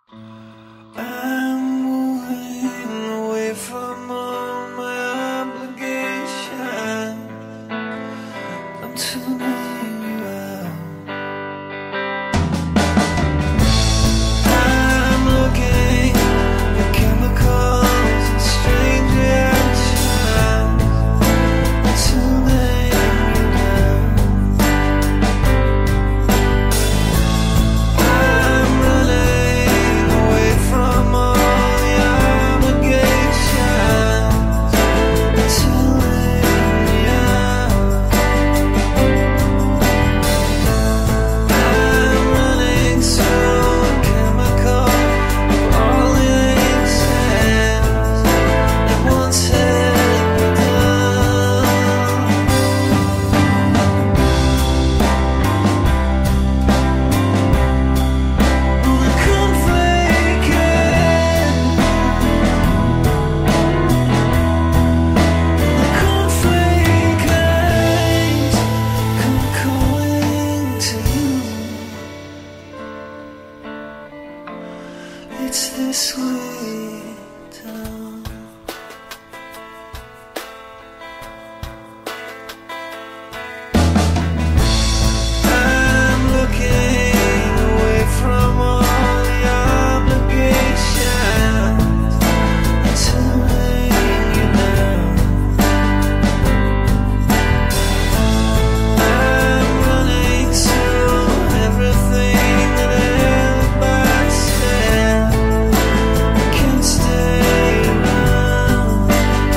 I'm moving away from all my obligations. I'm tuning you out. I'm looking for chemicals and strange reactions. I'm tuning you down. I'm running away from all the obligations. I'm tuning me out. I'm running through a chemical of all the excess that once had begun. We couldn't fake it. We couldn't fake it. Come calling to you. It's this way down. I'm looking away from all the obligations. I'm tuning you down. I'm running through everything that everybody said. I can't stay around.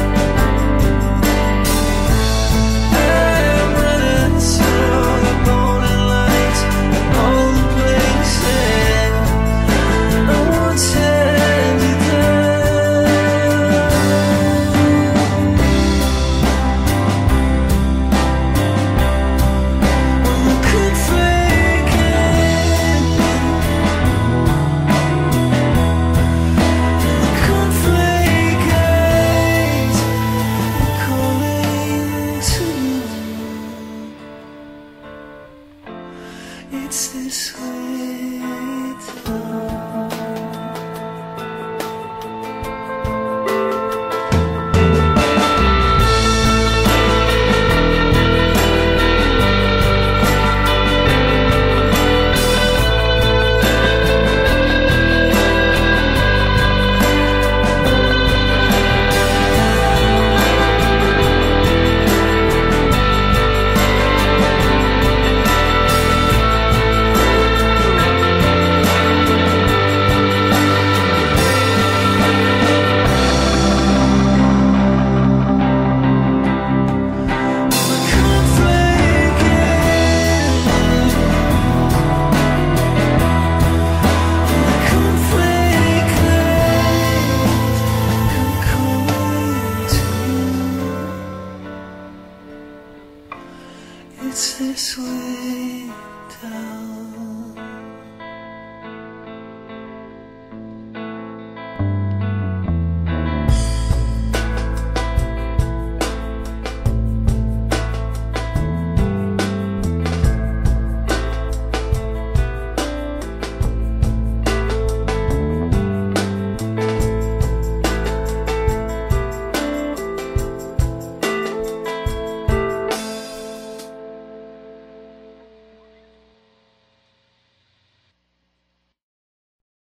I'm running through the golden lights and all the places I once had you down. We could fake it. We could fake it. Calling to you. It's this way down.